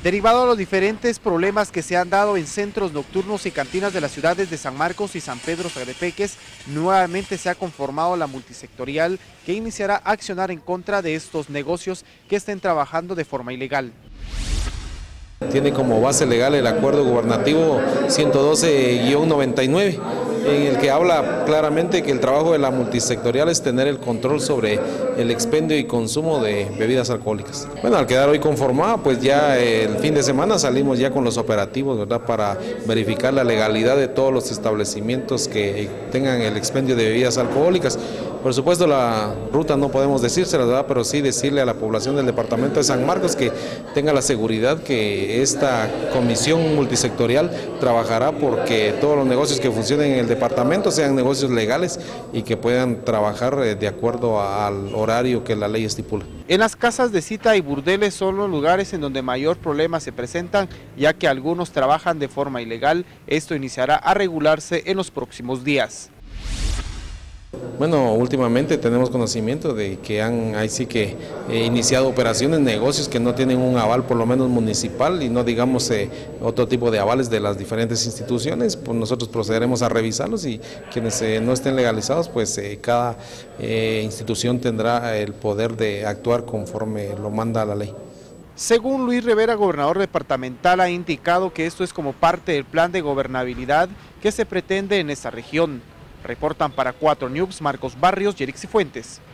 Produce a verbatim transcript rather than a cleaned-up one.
Derivado de los diferentes problemas que se han dado en centros nocturnos y cantinas de las ciudades de San Marcos y San Pedro Sangrepeques, nuevamente se ha conformado la multisectorial que iniciará a accionar en contra de estos negocios que estén trabajando de forma ilegal. Tiene como base legal el acuerdo gubernativo ciento doce guión noventa y nueve, en el que habla claramente que el trabajo de la multisectorial es tener el control sobre el expendio y consumo de bebidas alcohólicas. Bueno, al quedar hoy conformada, pues ya el fin de semana salimos ya con los operativos, ¿verdad?, para verificar la legalidad de todos los establecimientos que tengan el expendio de bebidas alcohólicas. Por supuesto, la ruta no podemos decírsela, ¿verdad?, pero sí decirle a la población del departamento de San Marcos que tenga la seguridad que esta comisión multisectorial trabajará porque todos los negocios que funcionen en el departamento sean negocios legales y que puedan trabajar de acuerdo al horario que la ley estipula. En las casas de cita y burdeles son los lugares en donde mayor problemas se presentan, ya que algunos trabajan de forma ilegal. Esto iniciará a regularse en los próximos días. Bueno, últimamente tenemos conocimiento de que han ahí sí que eh, iniciado operaciones, negocios que no tienen un aval por lo menos municipal y no digamos eh, otro tipo de avales de las diferentes instituciones. Pues nosotros procederemos a revisarlos y quienes eh, no estén legalizados, pues eh, cada eh, institución tendrá el poder de actuar conforme lo manda la ley. Según Luis Rivera, gobernador departamental, ha indicado que esto es como parte del plan de gobernabilidad que se pretende en esta región. Reportan para cuatro News Marcos Barrios y Erix Cifuentes.